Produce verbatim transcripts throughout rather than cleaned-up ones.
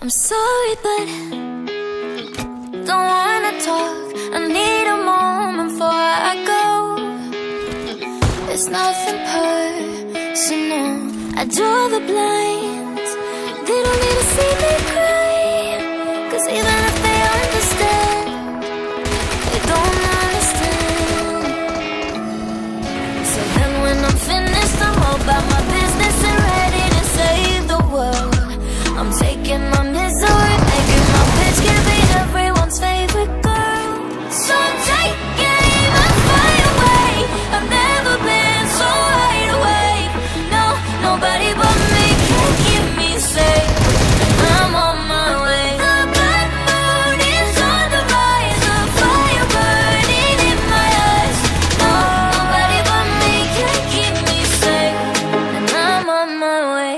I'm sorry, but don't wanna talk. I need a moment before I go. It's nothing personal. I draw the blinds. They don't need to see me cry, 'cause even if they understand, they don't understand. So then when I'm finished, I'm all about my business and ready to save the world. I'm taking my misery, making my bitch, can be everyone's favorite girl. So I'm taking my fire away. I've never been so wide awake. No, nobody but me can keep me safe. I'm on my way. The blood moon is on the rise, the fire burning in my eyes. No, nobody but me can keep me safe, and I'm on my way.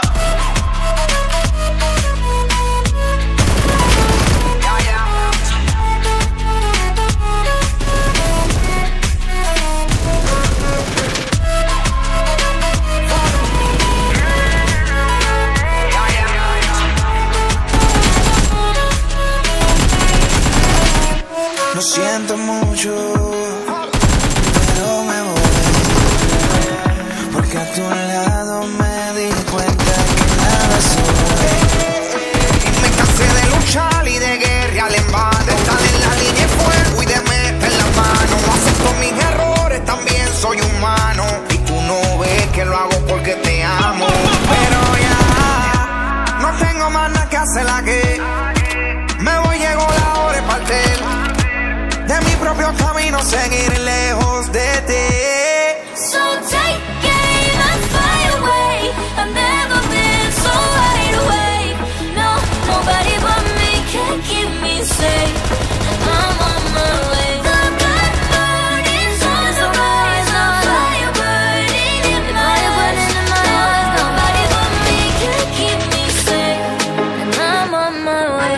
Lo siento mucho, pero me voy, porque a tu lado me di cuenta que nada soy. Y me cansé de luchar y de guerrear en vano, de estar en la línea de fuego y de meter la mano. Acepto mis errores, también soy humano, y tú no ves que lo hago porque te amo. Pero ya no tengo más nada que hacer aquí. Me voy, llegó la hora de partir de mi propio camino, seguir lejos de ti. So taking my fire away. I've never been so wide awake. No, nobody but me can keep me safe, and I'm on my way. The blood moon is on the rise, the fire burning in my eyes. Nobody but me can keep me safe, and I'm on my way.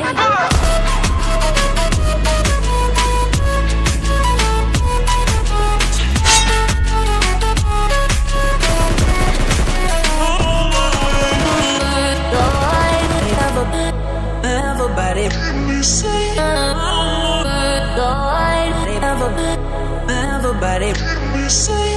Everybody, everybody, everybody.